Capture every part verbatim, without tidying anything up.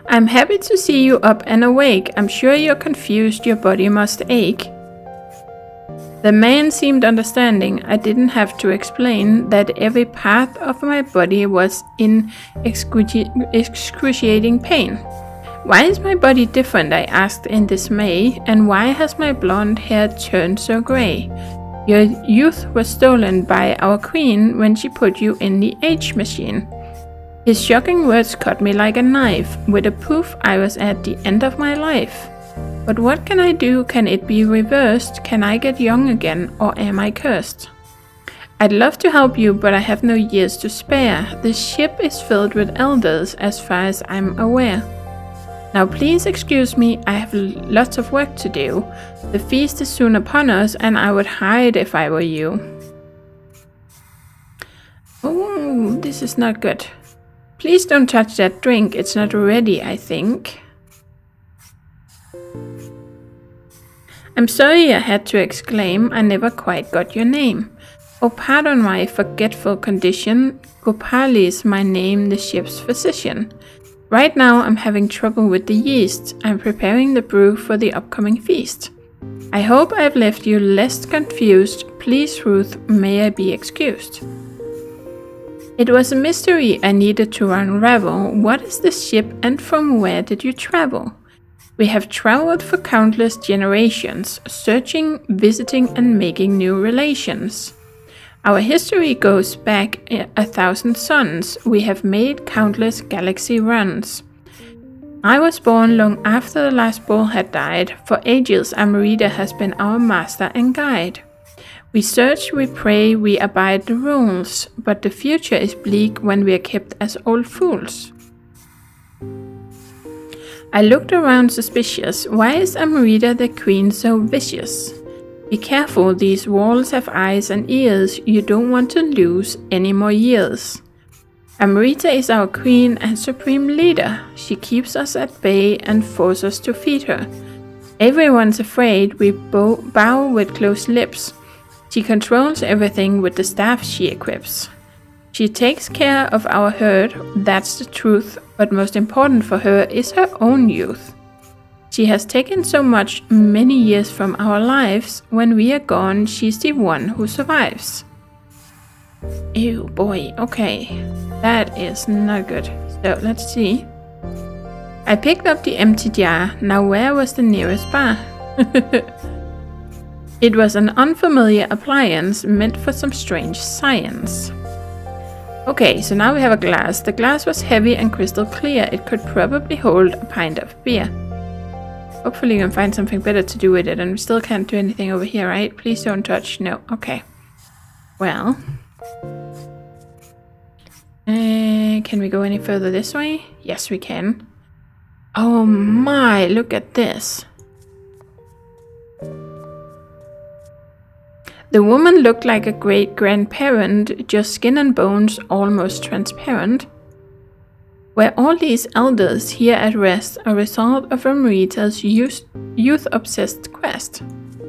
I'm happy to see you up and awake. I'm sure you're confused, your body must ache. The man seemed understanding. I didn't have to explain that every part of my body was in excruci excruciating pain. Why is my body different? I asked in dismay, and why has my blonde hair turned so grey? Your youth was stolen by our queen when she put you in the age machine. His shocking words cut me like a knife. With a poof, I was at the end of my life. But what can I do? Can it be reversed? Can I get young again, or am I cursed? I'd love to help you, but I have no years to spare. The ship is filled with elders, as far as I'm aware. Now please excuse me, I have lots of work to do. The feast is soon upon us, and I would hide if I were you. Oh, this is not good. Please don't touch that drink, it's not ready, I think. I'm sorry, I had to exclaim, I never quite got your name. Oh, pardon my forgetful condition. Gopali is my name, the ship's physician. Right now I'm having trouble with the yeast. I'm preparing the brew for the upcoming feast. I hope I've left you less confused. Please, Ruth, may I be excused? It was a mystery I needed to unravel. What is the ship and from where did you travel? We have traveled for countless generations, searching, visiting, and making new relations. Our history goes back a thousand suns. We have made countless galaxy runs. I was born long after the last bull had died. For ages, Amrita has been our master and guide. We search, we pray, we abide the rules, but the future is bleak when we are kept as old fools. I looked around suspicious. Why is Amrita the queen so vicious? Be careful, these walls have eyes and ears. You don't want to lose any more years. Amrita is our queen and supreme leader. She keeps us at bay and forces us to feed her. Everyone's afraid. We bow, bow with closed lips. She controls everything with the staff she equips. She takes care of our herd, that's the truth, but most important for her is her own youth. She has taken so much, many years from our lives. When we are gone, she's the one who survives. Ew, boy, okay. That is not good. So, let's see. I picked up the empty jar. Now where was the nearest bar? It was an unfamiliar appliance meant for some strange science. Okay, so now we have a glass. The glass was heavy and crystal clear. It could probably hold a pint of beer. Hopefully you can find something better to do with it, and we still can't do anything over here, right? Please don't touch. No. Okay. Well. Uh, can we go any further this way? Yes, we can. Oh my, look at this. The woman looked like a great-grandparent, just skin and bones, almost transparent. Were all these elders here at rest a result of Amrita's youth-obsessed quest?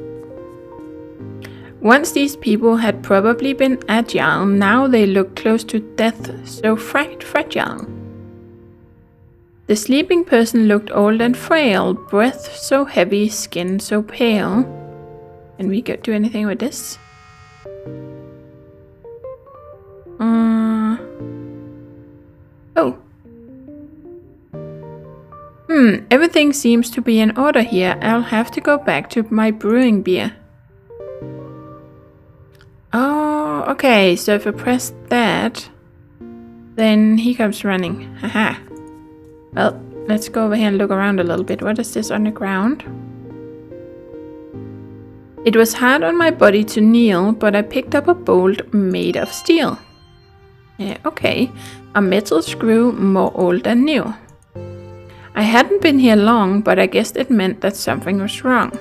Once these people had probably been agile, now they look close to death, so fra fragile. The sleeping person looked old and frail, breath so heavy, skin so pale. Can we go do anything with this? Uh, oh. Hmm, everything seems to be in order here. I'll have to go back to my brewing beer. Oh, okay, so if I press that, then he comes running. Haha. Well, let's go over here and look around a little bit. What is this on the ground? It was hard on my body to kneel, but I picked up a bolt made of steel. Yeah, okay, a metal screw more old than new. I hadn't been here long, but I guessed it meant that something was wrong.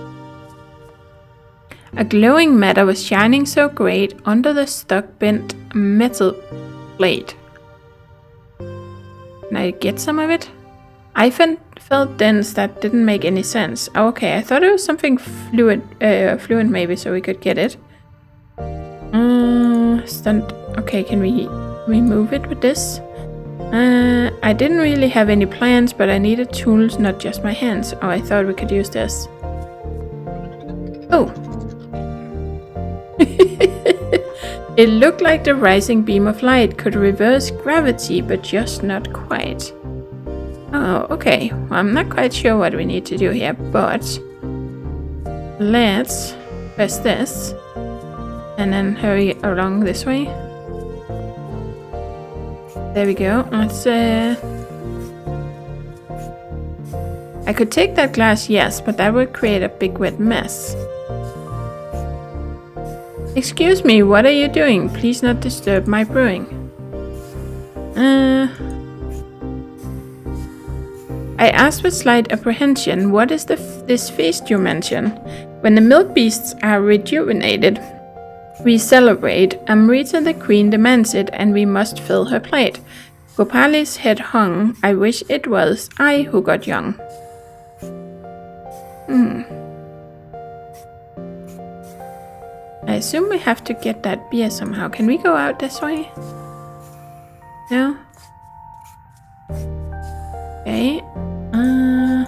A glowing matter was shining so great under the stuck bent metal plate. Can I get some of it? I felt dense, that didn't make any sense. Okay, I thought it was something fluid, uh, fluent maybe, so we could get it. Uh, stunt. Okay, can we remove it with this? Uh, Uh, I didn't really have any plans, but I needed tools, not just my hands. Oh, I thought we could use this. Oh. It looked like the rising beam of light could reverse gravity, but just not quite. Oh, okay. Well, I'm not quite sure what we need to do here, but let's press this and then hurry along this way. There we go. Let's uh I could take that glass, yes, but that would create a big wet mess. Excuse me, what are you doing? Please not disturb my brewing. Uh I asked with slight apprehension, what is the f this feast you mention? When the milk beasts are rejuvenated, we celebrate. Amrita the queen demands it, and we must fill her plate. Gopali's head hung. I wish it was I who got young. Hmm. I assume we have to get that beer somehow. Can we go out this way? No? Okay. Uh,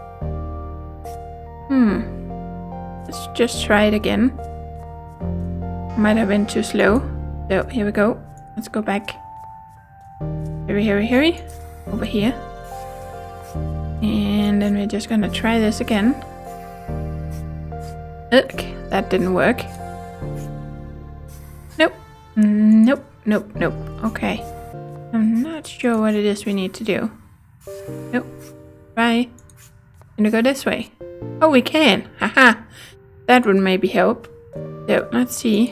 hmm. Let's just try it again. Might have been too slow. So here we go. Let's go back. Hurry, hurry, hurry. Over here. And then we're just gonna try this again. Ugh, that didn't work. Nope. Nope, nope, nope. Okay. I'm not sure what it is we need to do. Nope. Try. Gonna go this way. Oh, we can. Haha. That would maybe help. So, let's see.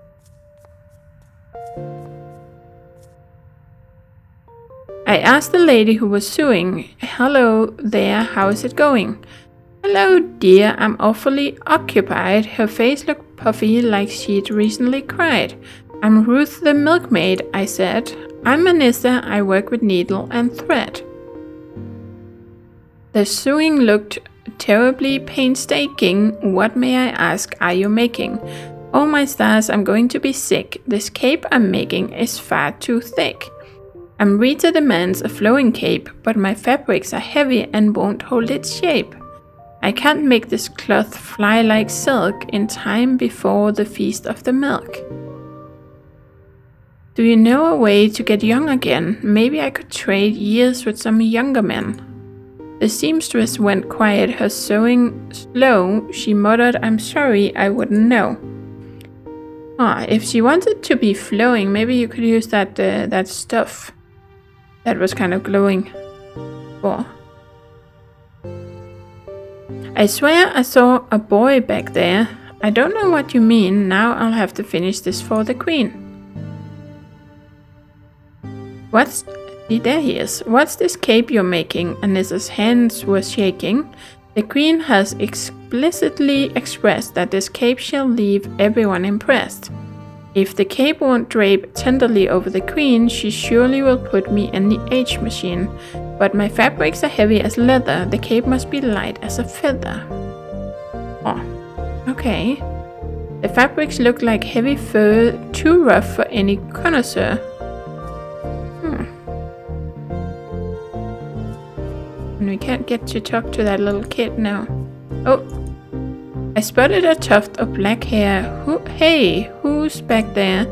I asked the lady who was sewing, hello there, how is it going? Hello dear, I'm awfully occupied. Her face looked puffy like she'd recently cried. I'm Ruth the milkmaid, I said. I'm Anissa, I work with needle and thread. The sewing looked terribly painstaking. What, may I ask, are you making? Oh my stars, I'm going to be sick. This cape I'm making is far too thick. Amrita demands a flowing cape, but my fabrics are heavy and won't hold its shape. I can't make this cloth fly like silk in time before the feast of the milk. Do you know a way to get young again? Maybe I could trade years with some younger men. The seamstress went quiet, her sewing slow. She muttered, I'm sorry, I wouldn't know. Ah, if she wanted to be flowing, maybe you could use that uh, that stuff that was kind of glowing. Oh. I swear I saw a boy back there. I don't know what you mean. Now I'll have to finish this for the queen. What's... There he is. What's this cape you're making? Anissa's hands were shaking. The queen has explicitly expressed that this cape shall leave everyone impressed. If the cape won't drape tenderly over the queen, she surely will put me in the age machine. But my fabrics are heavy as leather. The cape must be light as a feather. Oh, okay. The fabrics look like heavy fur, too rough for any connoisseur. Hmm. And we can't get to talk to that little kid now. Oh, I spotted a tuft of black hair. Who? Hey, who's back there?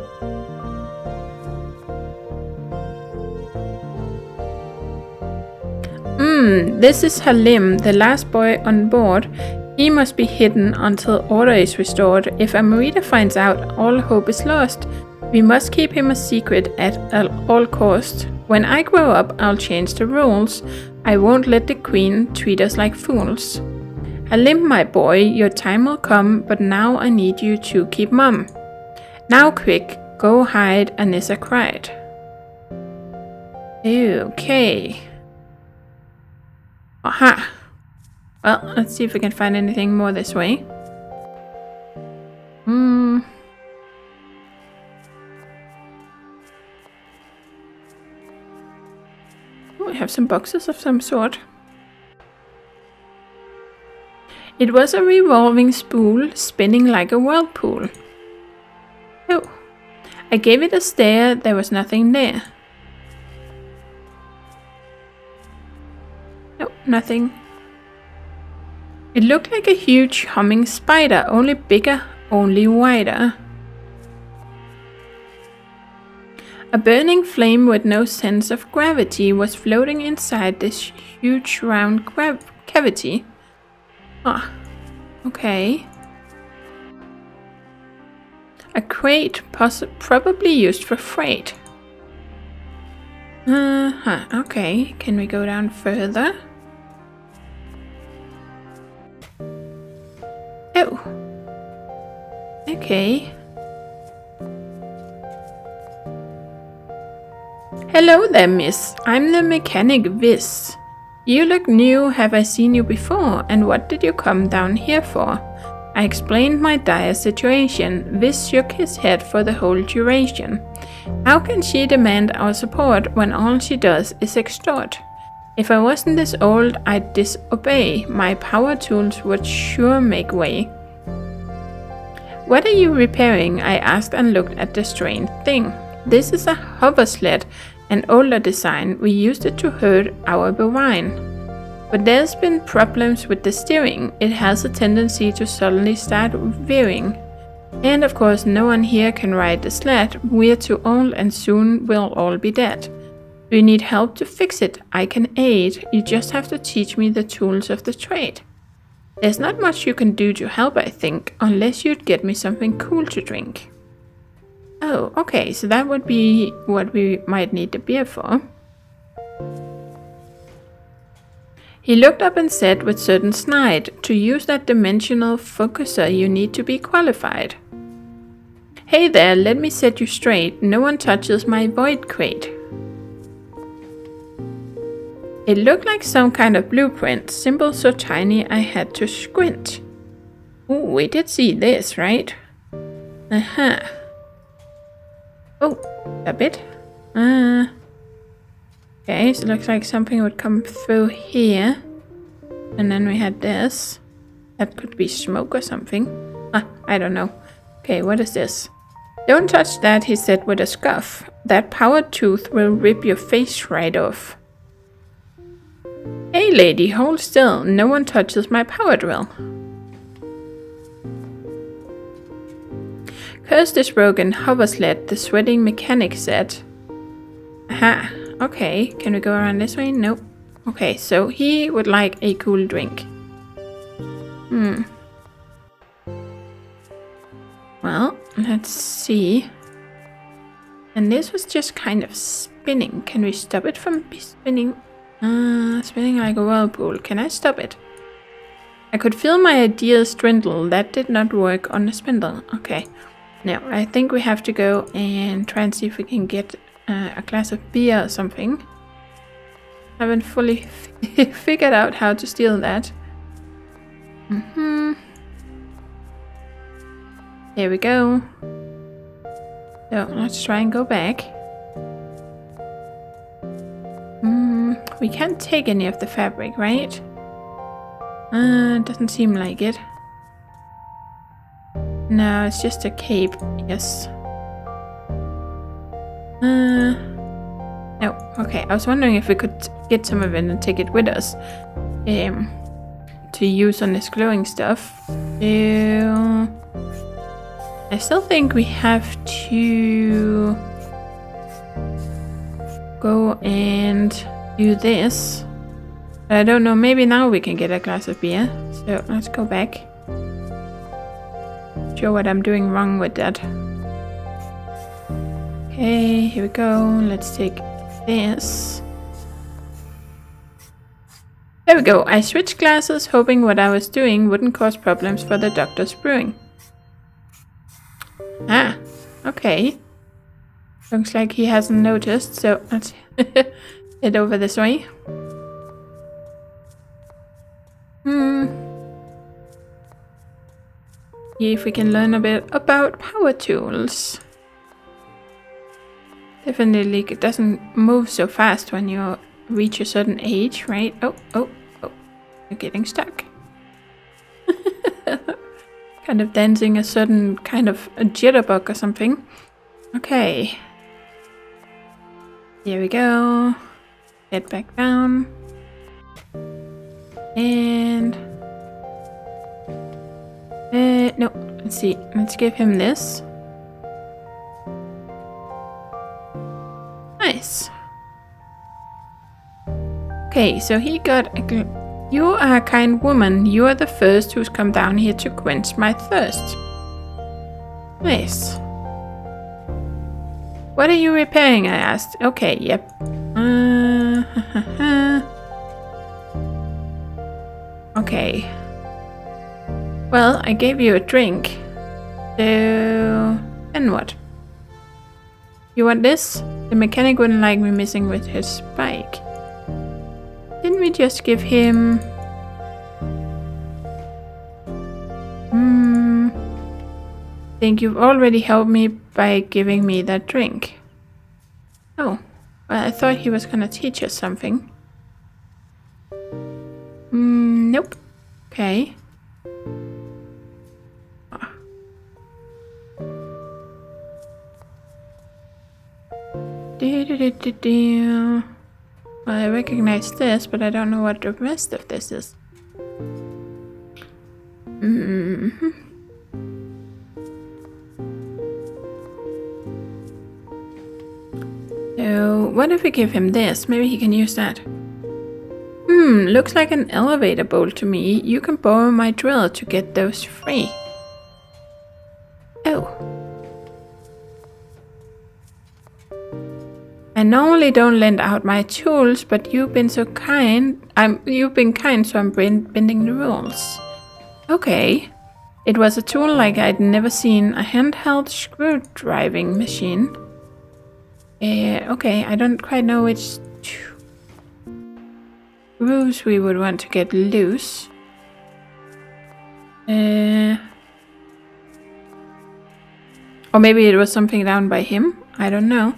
Hmm, this is Halim, the last boy on board. He must be hidden until order is restored. If Amrita finds out, all hope is lost. We must keep him a secret at all costs. When I grow up, I'll change the rules. I won't let the queen treat us like fools. Halim, my boy, your time will come, but now I need you to keep mum. Now quick, go hide, Anissa cried. Okay. Aha. Well, let's see if we can find anything more this way. Hmm. We have some boxes of some sort. It was a revolving spool, spinning like a whirlpool. Oh. I gave it a stare, there was nothing there. nothing. It looked like a huge humming spider, only bigger, only wider. A burning flame with no sense of gravity was floating inside this huge round cavity. Ah, okay. A crate, probably used for freight. Uh-huh, okay. Can we go down further? Oh. Okay. Hello there, miss. I'm the mechanic Viz. You look new. Have I seen you before? And what did you come down here for? I explained my dire situation. Viz shook his head for the whole duration. How can she demand our support when all she does is extort? If I wasn't this old, I'd disobey. My power tools would sure make way. What are you repairing? I asked and looked at the strange thing. This is a hover sled, an older design. We used it to herd our bovine. But there's been problems with the steering. It has a tendency to suddenly start veering. And of course no one here can ride the sled. We're too old and soon we'll all be dead. Do you need help to fix it? I can aid. You just have to teach me the tools of the trade. There's not much you can do to help, I think, unless you'd get me something cool to drink. Oh, okay, so that would be what we might need the beer for. He looked up and said with certain snide, to use that dimensional focuser you need to be qualified. Hey there, let me set you straight. No one touches my void crate. It looked like some kind of blueprint, symbol so tiny I had to squint. Ooh, we did see this, right? Uh-huh. Oh, a bit. Uh, okay, so it looks like something would come through here. And then we had this. That could be smoke or something. Ah, I don't know. Okay, what is this? Don't touch that, he said with a scoff. That power tooth will rip your face right off. Hey lady, hold still. No one touches my power drill. Curse this broken hover sled, the sweating mechanic said. Aha, okay. Can we go around this way? Nope. Okay, so he would like a cool drink. Hmm. Well, let's see. And this was just kind of spinning. Can we stop it from spinning? Uh, spinning like a whirlpool. Can I stop it? I could feel my ideas dwindle. That did not work on the spindle. Okay. Now, I think we have to go and try and see if we can get uh, a glass of beer or something. I haven't fully figured out how to steal that. Mm-hmm. There we go. So, let's try and go back. Mm, we can't take any of the fabric, right? Uh, doesn't seem like it. No, it's just a cape, yes. Uh, no, okay. I was wondering if we could get some of it and take it with us. Um, to use on this glowing stuff. So, I still think we have to go and do this. But I don't know, maybe now we can get a glass of beer. So let's go back. Not sure what I'm doing wrong with that. Okay, here we go. Let's take this. There we go. I switched glasses, hoping what I was doing wouldn't cause problems for the doctor's brewing. Ah, okay. Looks like he hasn't noticed, so let's head over this way. Hmm. See if we can learn a bit about power tools. Definitely it doesn't move so fast when you reach a certain age, right? Oh, oh, oh. You're getting stuck. Kind of dancing a certain kind of a jitterbug or something. Okay. Here we go. Get back down. And... Uh, no, let's see. Let's give him this. Nice. Okay, so he got a... Gl you are a kind woman. You are the first who's come down here to quench my thirst. Nice. What are you repairing? I asked. Okay, yep. Uh, okay. Well, I gave you a drink. So... and what? You want this? The mechanic wouldn't like me messing with his bike. Didn't we just give him... Hmm... Think you've already helped me by giving me that drink. Oh, well, I thought he was gonna teach us something. Hmm, nope. Okay. Do, do, do, do, do. Well, I recognize this, but I don't know what the rest of this is. Mm-hmm. So, what if we give him this? Maybe he can use that. Hmm, looks like an elevator bolt to me. You can borrow my drill to get those free. Oh. I normally don't lend out my tools, but you've been so kind. I'm you've been kind, so I'm bending the rules. Okay. It was a tool like I'd never seen, a handheld screwdriving machine. Uh, okay, I don't quite know which screws we would want to get loose. Uh, or maybe it was something down by him. I don't know.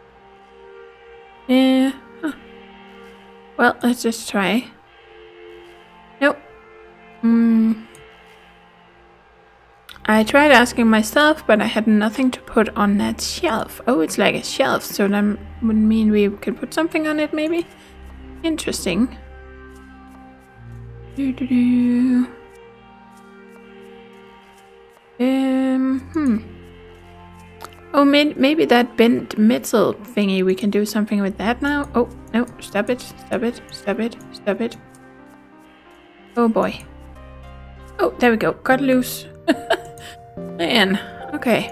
Yeah. Huh. Well, let's just try. Nope. Hmm. I tried asking myself, but I had nothing to put on that shelf. Oh, it's like a shelf, so that would mean we can put something on it, maybe? Interesting. Doo -doo -doo. Um, hmm. Oh, may maybe that bent metal thingy, we can do something with that now? Oh, no, stop it, stop it, stop it, stop it. Oh boy. Oh, there we go, got loose. Man, okay.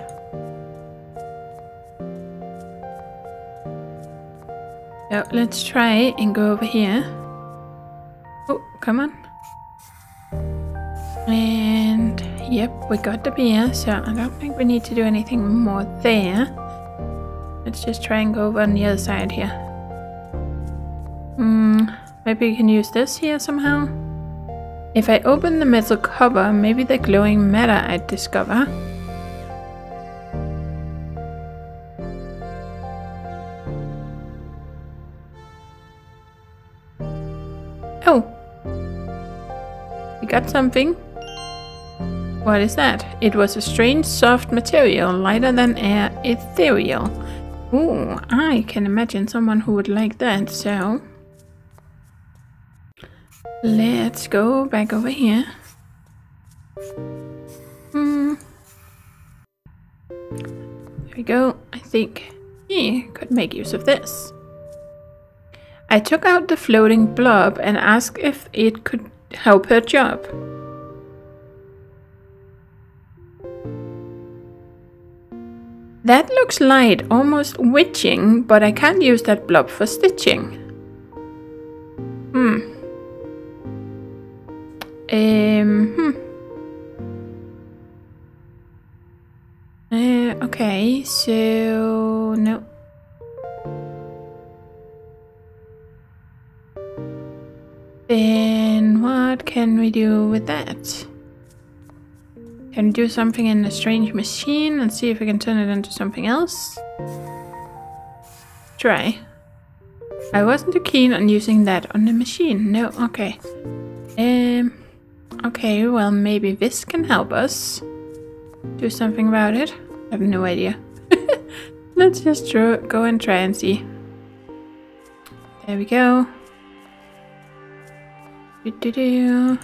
So let's try and go over here. Oh, come on. And yep, we got the beer, so I don't think we need to do anything more there. Let's just try and go over on the other side here. Hmm, maybe we can use this here somehow. If I open the metal cover, maybe the glowing matter I'd discover. Oh! We got something. What is that? It was a strange soft material, lighter than air, ethereal. Ooh, I can imagine someone who would like that, so... let's go back over here. Hmm. There we go. I think he could make use of this. I took out the floating blob and asked if it could help her job. That looks light, almost witching, but I can't use that blob for stitching. Hmm. Um, hmm. Uh, okay, so... no. Then what can we do with that? Can we do something in a strange machine and see if we can turn it into something else? Try. I wasn't too keen on using that on the machine. No, okay. Um... Okay, well, maybe this can help us do something about it. I have no idea. Let's just draw, go and try and see. There we go. Do-do-do.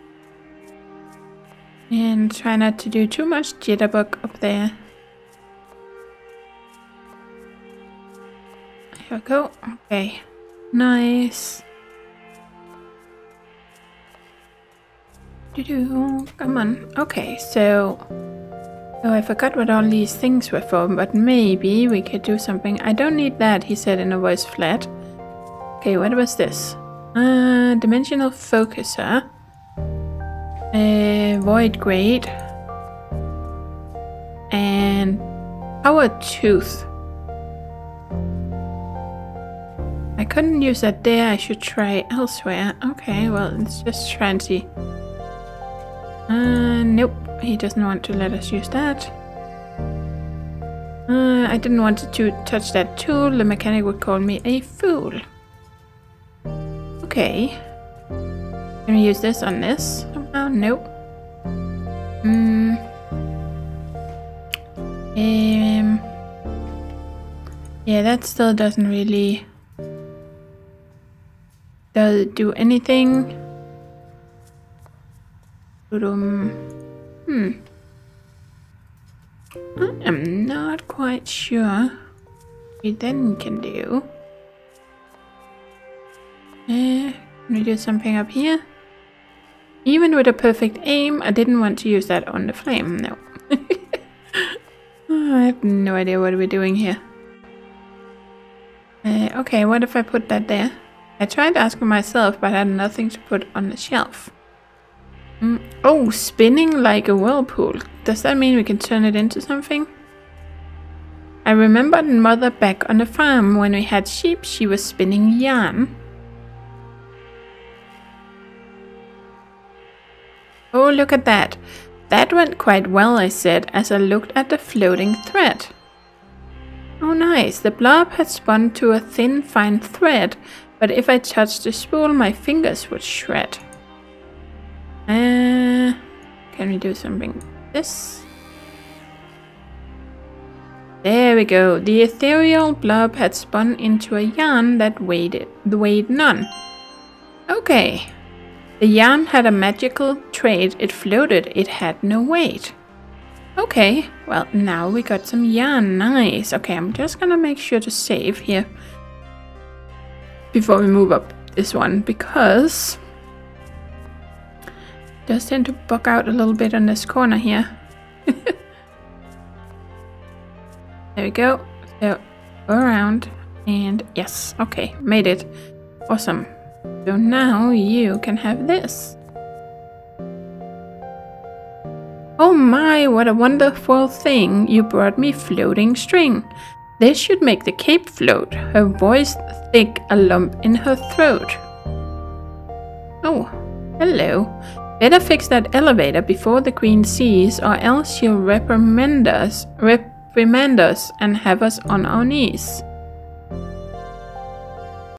And try not to do too much jitterbug up there. Here we go. Okay. Nice. Do-do. Come on. Okay, so... Oh, I forgot what all these things were for, but maybe we could do something. I don't need that, he said in a voice flat. Okay, what was this? Uh, dimensional focuser. Uh, void grade. And power tooth. I couldn't use that there, I should try elsewhere. Okay, well, let's just try and see. Uh, nope. He doesn't want to let us use that. Uh, I didn't want to touch that tool. The mechanic would call me a fool. Okay. Can we use this on this somehow? Nope. Hmm. Um. Yeah, that still doesn't really does do anything. Um. Hmm. I am not quite sure what we then can do. Uh, can we do something up here? Even with a perfect aim, I didn't want to use that on the flame, no. Oh, I have no idea what we're doing here. Uh, okay, what if I put that there? I tried asking myself, but I had nothing to put on the shelf. Mm. Oh, spinning like a whirlpool. Does that mean we can turn it into something? I remembered Mother back on the farm when we had sheep, she was spinning yarn. Oh, look at that. That went quite well, I said, as I looked at the floating thread. Oh, nice. The blob had spun to a thin, fine thread, but if I touched the spool, my fingers would shred. Uh, can we do something like this? There we go. The ethereal blob had spun into a yarn that weighed, weighed none. Okay. The yarn had a magical trait. It floated. It had no weight. Okay. Well, now we got some yarn. Nice. Okay, I'm just gonna make sure to save here before we move up this one, because does tend to bug out a little bit on this corner here. There we go. So go around and yes, okay, made it. Awesome. So now you can have this. Oh my, what a wonderful thing. You brought me floating string. This should make the cape float. Her voice thick, a lump in her throat. Oh, hello. Better fix that elevator before the queen sees, or else she'll reprimand us, reprimand us and have us on our knees.